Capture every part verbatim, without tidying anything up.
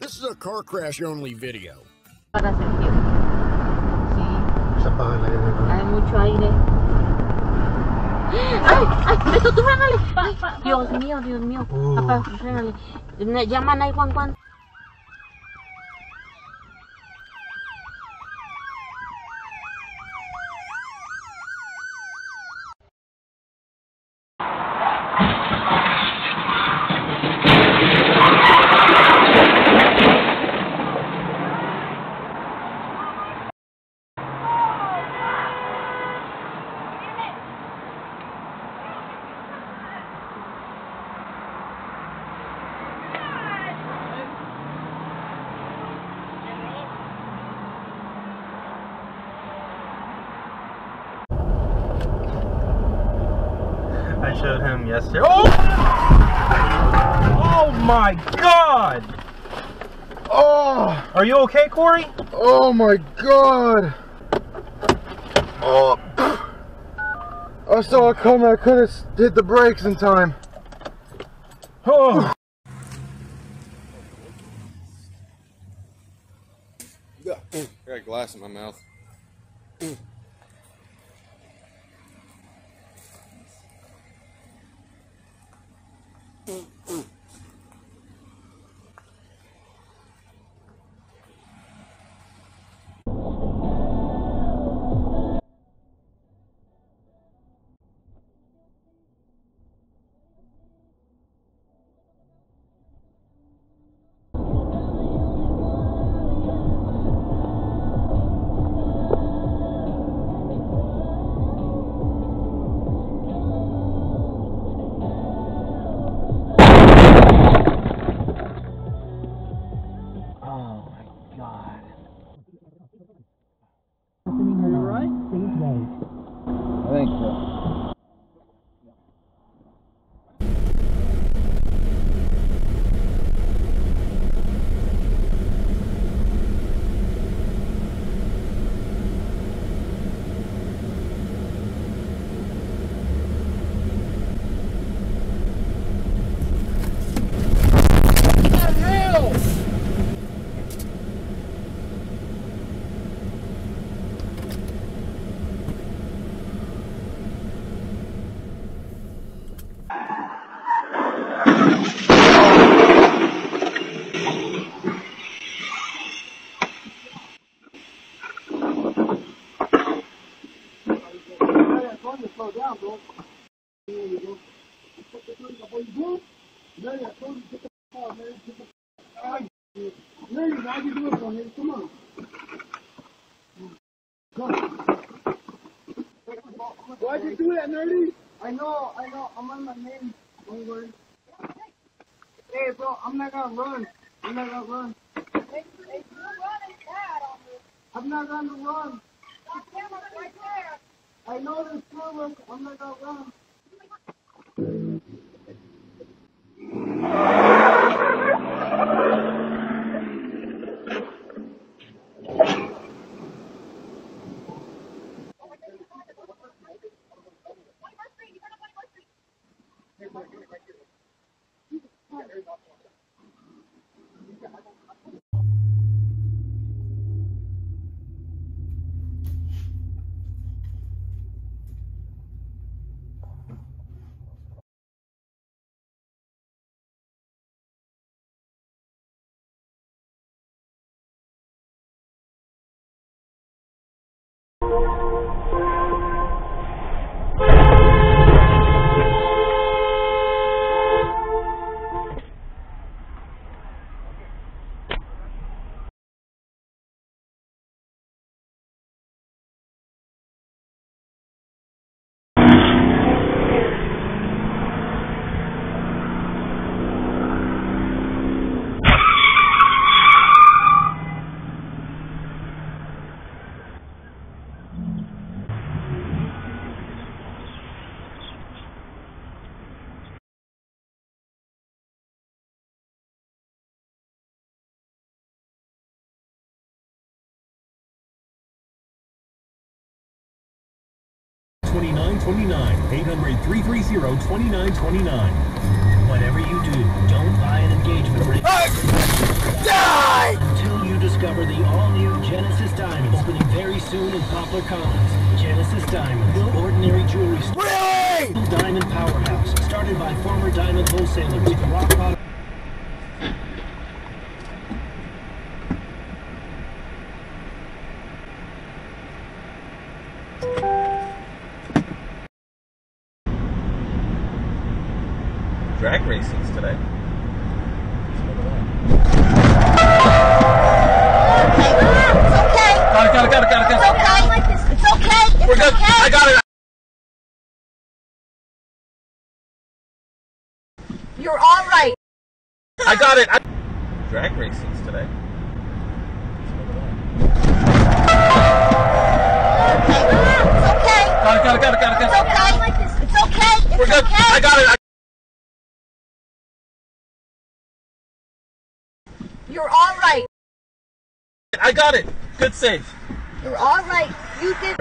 This is a car crash only video. Para sentir. Sí. Se apaga el aire, ¿no? Hay mucho aire. ¡Ay! ¡Ay! ¡Beto, tú frénale! Pa, pa, Dios mío, Dios mío. Uh. Papá, frénale. Llama a nueve uno uno. I showed him yesterday. Oh! Oh my God! Oh! Are you okay, Corey? Oh my God! Oh! I saw it coming. I couldn't hit the brakes in time. Oh! Yeah, I got glass in my mouth. I think so. Slow down, bro. There you go. Put the thing up on your boot. There you go. Get the car, man. Get the car. There you go. How you doing, bro? Come on. Come. Why'd you do that, nerdy? I know, I know. I'm on my name. Don't worry. Hey, bro, I'm not gonna run. I'm not gonna run. Hey, hey, you're running bad on this. I'm not gonna run. That camera's right there. I know this camera. I'm not gonna run. twenty-nine twenty-nine, pay number three three zero, two nine two nine. Whatever you do, don't buy an engagement ring. Chrysler Commons, Genesis Diamonds, no ordinary jewelry store. Really? Diamond powerhouse, started by former diamond wholesalers to rock bottom. Drag racing's today. Got it, got it, got it, got it, got it. It's okay. I like this. It's okay. It's We're good. okay. I got it. You're all right. I got it. I Drag racing's today. It's okay. Got it, got it, got it, got it, got it. It's okay. I like this. It's okay. It's We're good. okay. I got it. I You're all right. I got it. Good save. You're all right. You did.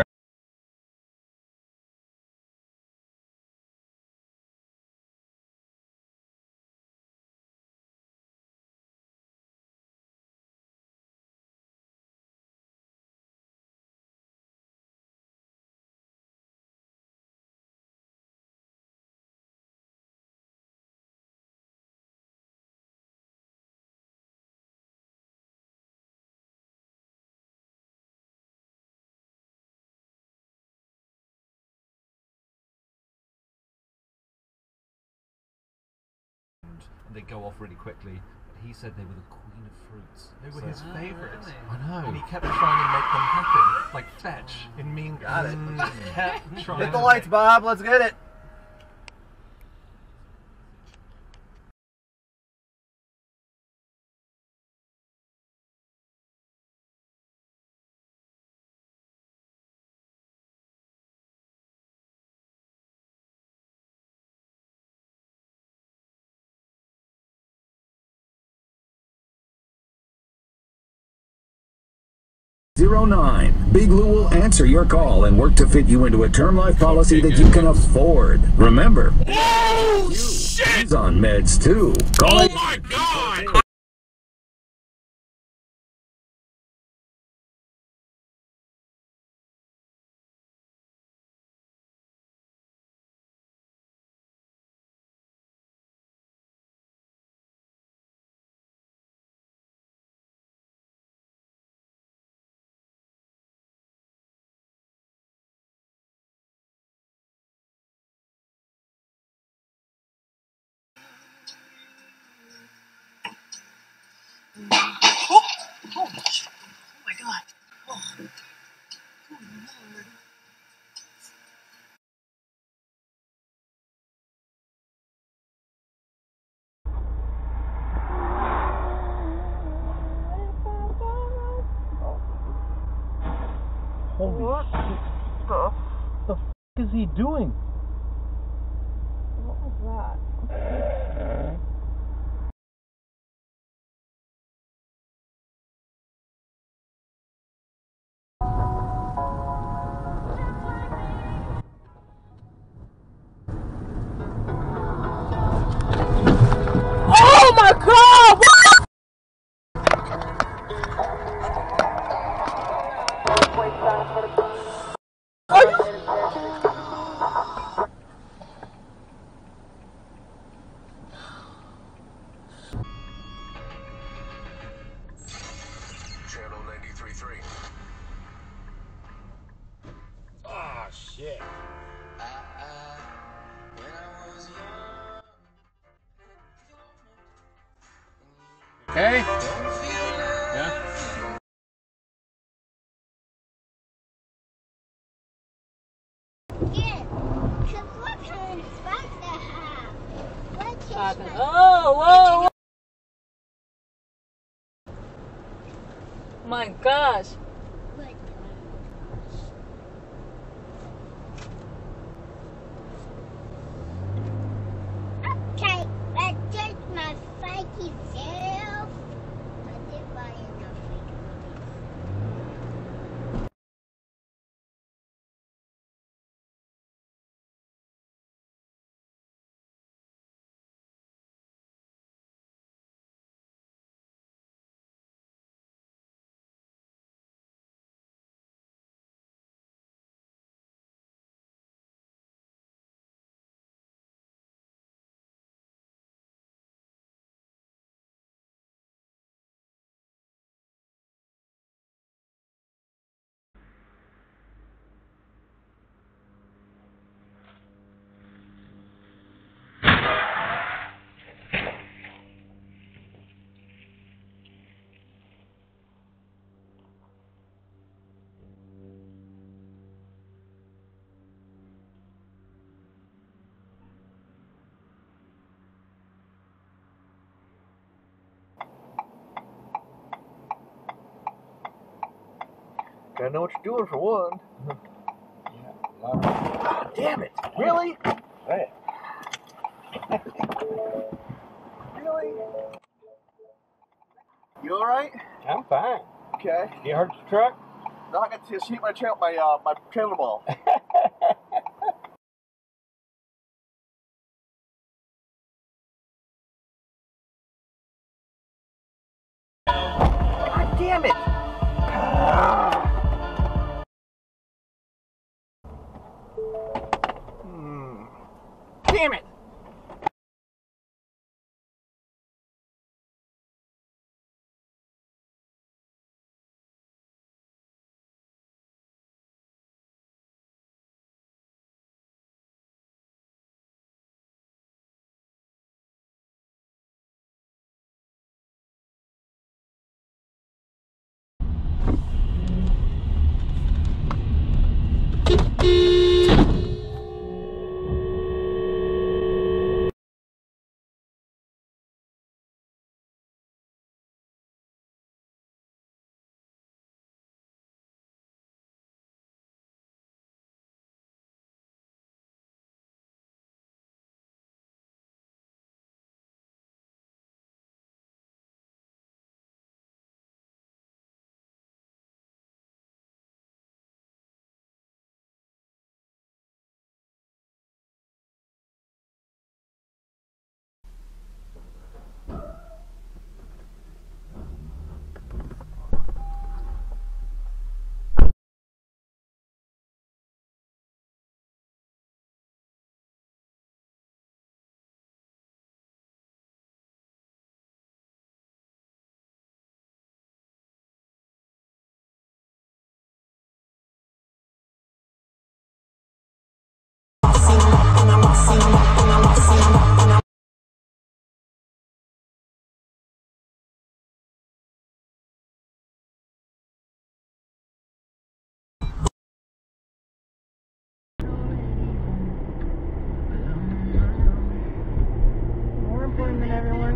They go off really quickly. But he said they were the queen of fruits. They were So- his favourites. I know. And he kept trying to make them happen. Like Fetch in Mean Girls. Got it. Mm, kept trying Hit the to lights, Bob. Let's get it. zero nine. Big Lou will answer your call and work to fit you into a term life policy that you can afford. Remember, Oh, shit! he's on meds too. Call Oh it- my god! Holy shit. Stuff. The f is he doing? What was that? Oh my god! What? Are you Channel ninety-three point three. Ah, shit. Okay? Yeah? Oh, whoa! My gosh. Okay, let's take my psyche self. I did buy enough. Gotta know what you're doing for one. Yeah. Damn it! Really? Hey. Really? You alright? I'm fine. Okay. You hurt your truck? No, I got to see my trail, my uh, my trailer ball. God damn it! Hmm. Damn it! More important than everyone.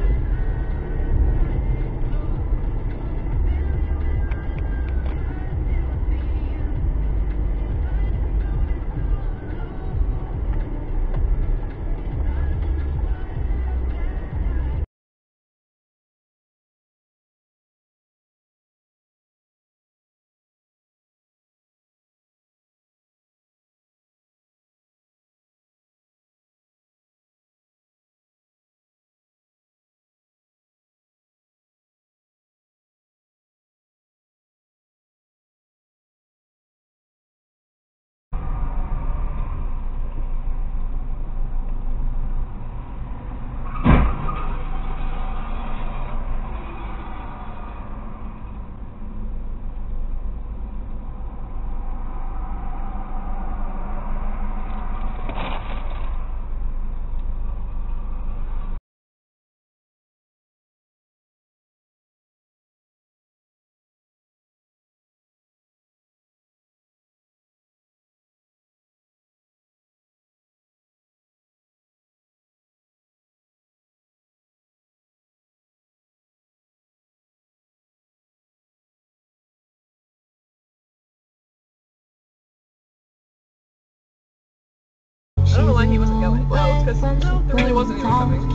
I don't know why he wasn't going. Well, it's because there really wasn't anyone coming.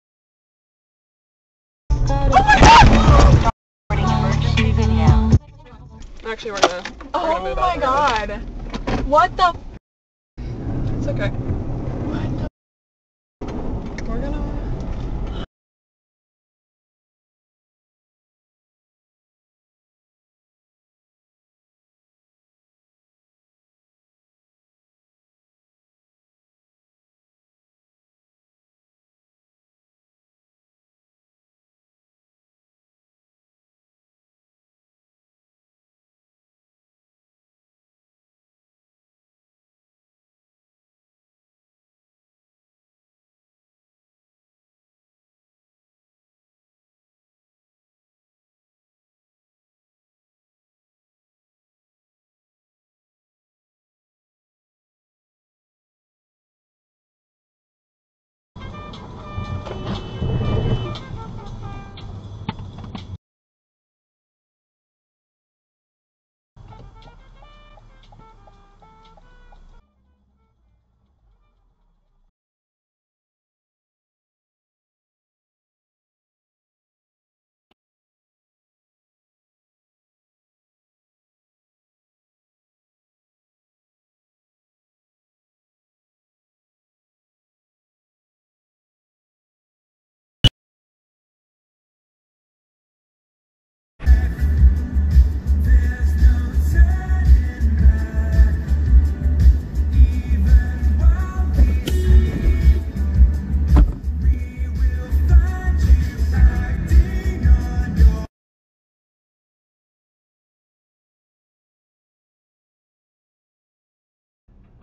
Actually, we're gonna, we're Oh gonna move my out. god. What the? It's okay. We're gonna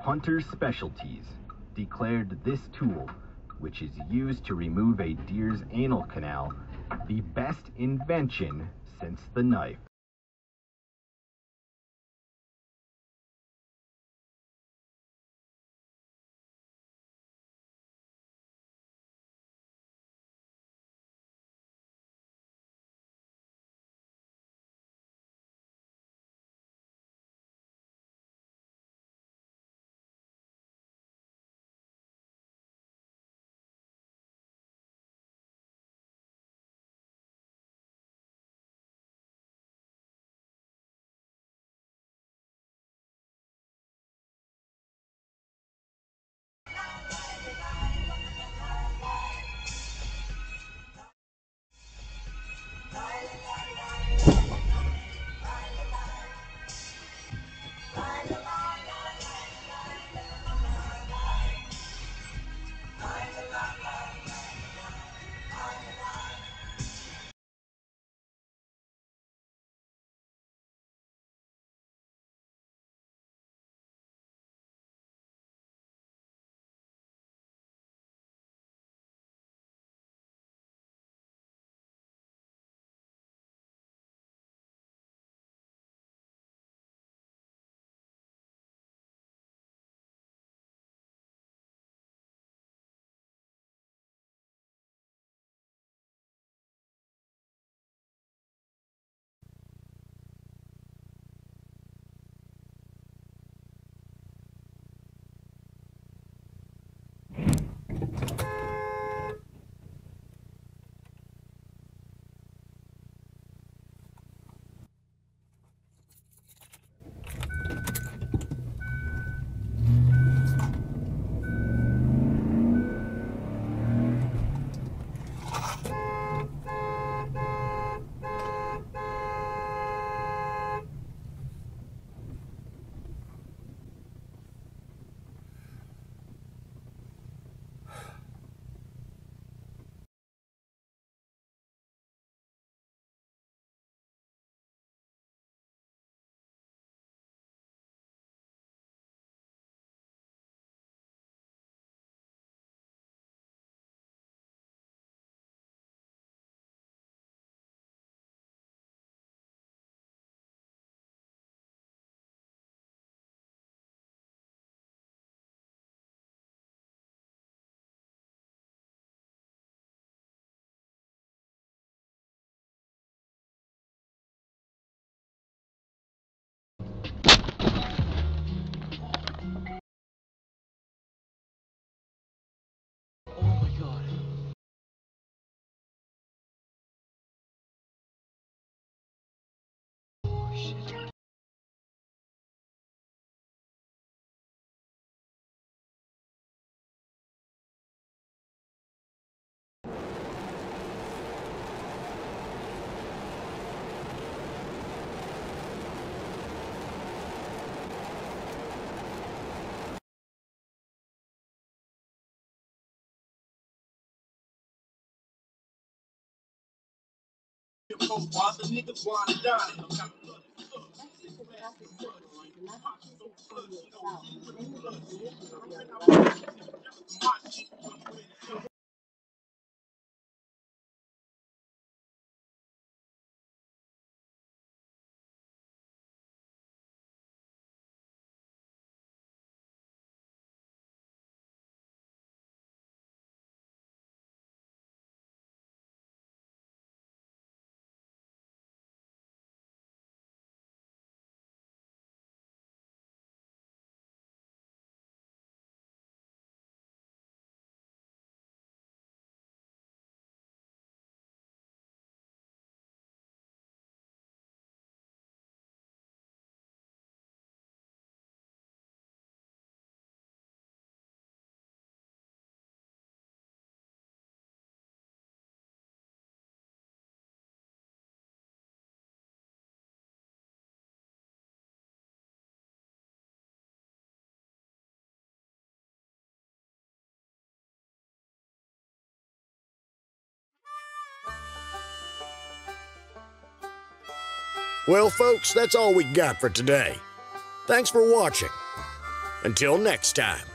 Hunter's Specialties declared this tool, which is used to remove a deer's anal canal, the best invention since the knife. Well, folks, that's all we got for today. Thanks for watching. Until next time.